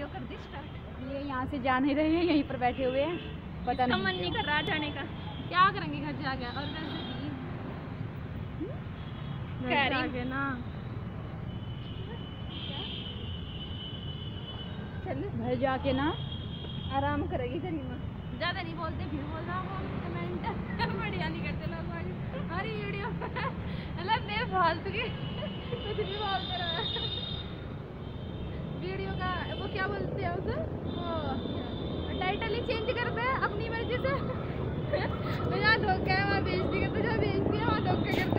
Video कर दी start. ये यहाँ से जा नहीं रहे हैं, यहीं पर बैठे हुए हैं। पता नहीं मन नहीं कर रहा जाने का, क्या करेंगे घर जाके। और वैसे भी आगे ना चल घर जाके ना आराम करेगी करीमा। ज्यादा नहीं बोलते, फिर बोल रहा हूँ कमेंट बढ़िया नहीं करते लोग हमारी वीडियो मतलब बेफालतू की कुछ भी बोलते रहो। वीडियो का वो क्या बोलते हैं उसे, वो टाइटल ही चेंज करते हैं अपनी मर्जी से। जहाँ धोखा है वहाँ बेइज्जती करते, जहाँ बेइज्जती है वहाँ धोखा करते।